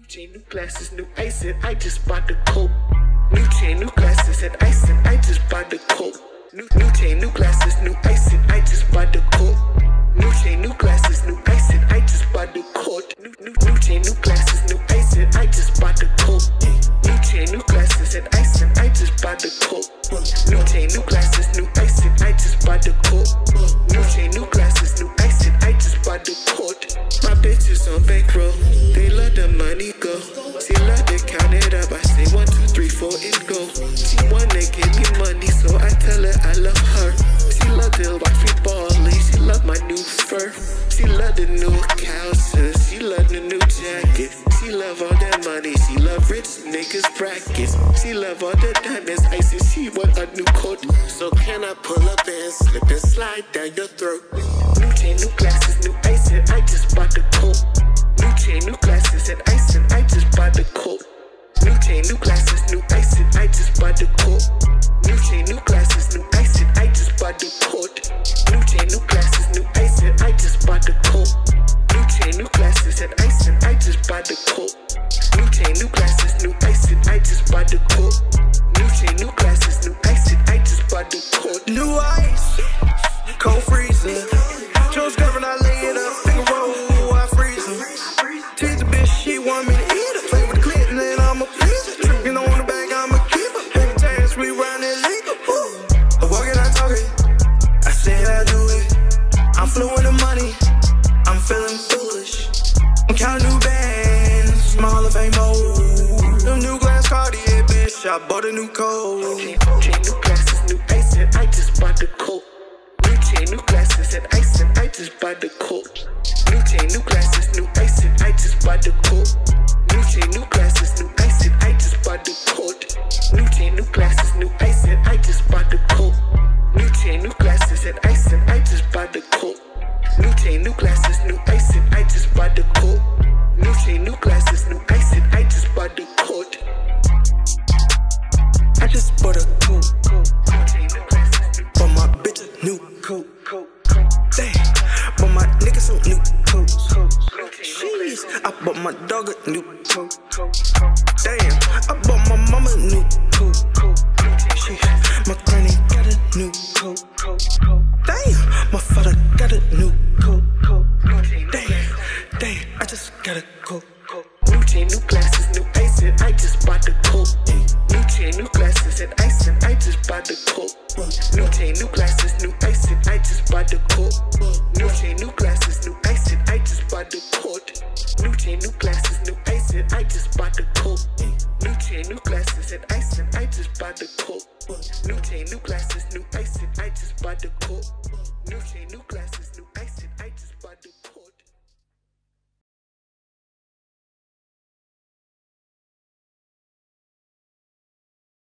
chain, new glasses, new ice, and I just bought the coat. New chain, new glasses, and ice, and I just bought the coat. New chain, new glasses, new ice, and I just bought the coat. New chain, new glasses, new ice, and I just bought the coat. New chain, new glasses, new ice, and I just bought the coat. New chain, new glasses, and ice, and I just bought the coat. New chain, new glasses, new ice, and I just bought the coat. New chain, new glasses, new ice, and I just bought the coat. My bitches on bankroll, they love the money go. She love to count it up, I say 1, 2, 3, 4 and go. She wanna give me money, so I tell her I love her. She love the wifey ballin', she love my new fur. She love the new couches, she love the new jacket. She love all that money, she love rich niggas brackets. She love all the diamonds, icy, she want a new coat. So can I pull up and slip and slide down your throat? New chain, new glasses, new ice, and I just bought the coat. New chain, new glasses, and ice, and I just bought the coat. New chain, new glasses, new ice, and I just bought the coat. New chain, new glasses, new ice, and I just bought the coat. New chain, new glasses, new ice, and I just bought the coat. New chain, new glasses, and ice, and I just bought the coat. New chain, new glasses, new ice, and I just bought the coat. New chain, new glasses, new ice, and I just bought the coat. New ice, cold freezer. Joe's covered, I lay it up, finger roll, I freeze her. Tease the bitch, she want me to eat her. Play with the clit and then I'ma please her. Tricking on the bag, I'ma keep her. Baby tags, we round illegal. I walk it, I talk it. I say I do it. I'm fluent in money. I'm feeling foolish. I'm counting new bands, small of fame mode. Them new glass Cartier, bitch, I bought a new coat. Chain, new glasses, new ice, and I just bought the coat. New chain, new glasses, and ice, and I just bought the coat. New chain, new glasses, new ice, and I just bought the coat. New chain, new glasses, new ice, and I just bought the coat. New chain, new glasses, new ice, and I just bought the coat. New chain, new glasses, and ice, and I just bought the coat. New chain, new glasses, new ice, and I just bought the coat. New chain, new glasses, new ice, and I just bought the coat. I just bought a coat. New chain, new glasses, new Bought my bitch a new coat. Damn, bought my niggas some new coats. Jeez, I bought my dog a new coat. Damn, I bought my mama a new coat. Shit, my granny got a new coat. Damn, my father got a new coat. Damn, I just got a coat. New chain, new glasses, new ice, and I just bought the coat. New chain, new glasses, and ice, and I just bought the coat. New chain, new glasses, new ice, and I just bought the coat. New chain, new glasses, new ice, and I just bought the coat. New chain, new glasses, new ice, and I just bought the coat. New chain, new glasses, and ice, and I just bought the coat. New chain, new glasses, new ice, and I just bought the coat. New chain, new glasses.